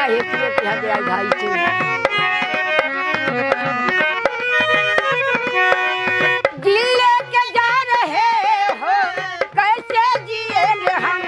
काहे किए यहाँ गया भाई से दिल लेके जा रहे हो कैसे जिएंगे हम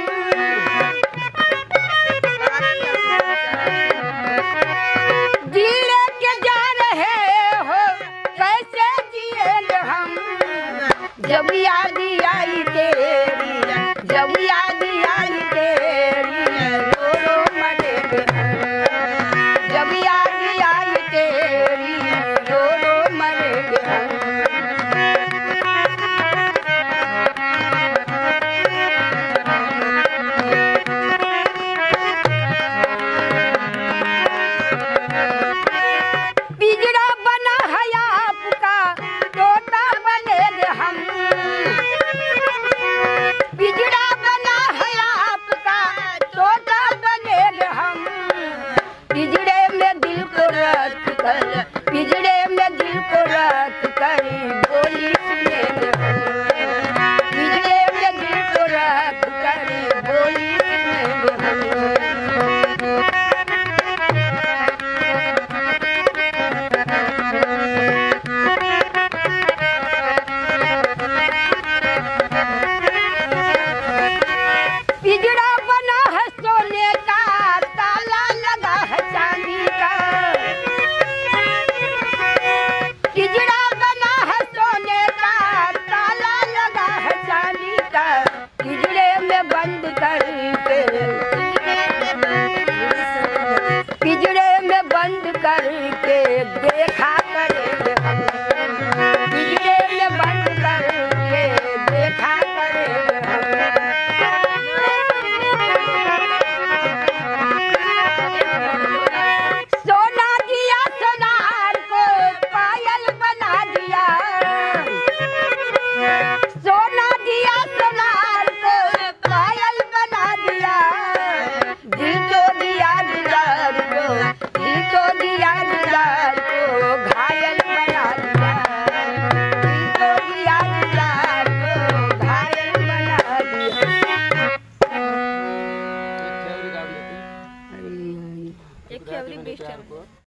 दिल लेके जा रहे हो कैसे जिएंगे हम जब याद आई तेरी जब याद आई तेरी रो रो मरेंगे जब याद आई तेरी रो रो मरेंगे पिंजरा बना है आपका तोता बनेंगे हम पिंजरा बना है आपका तोता बनेंगे हम पिंजरे में दिल को रख कर पिंजरे में दिल को रख कर बोली सुनेंगे पिंजरे में दिल को रख कर बोली सुनेंगे पिंजरा बना है सोने का ताला लगा है चांदी का पिंजरा बना है सोने का ताला लगा है चांदी का पिंजरे में बंद करके पिंजरे में बंद करके देखा करेंगे हम पिंजरे में बंद करके देखा करेंगे हम सोना दिया सोनार को पायल बना दिया सोना दिया सोनार को पायल बना दिया दिल तो दिया दिलार को दिल तो दिया दिलार को घायल बना दिया दिल तो दिया दिलार को घायल बना दिया एक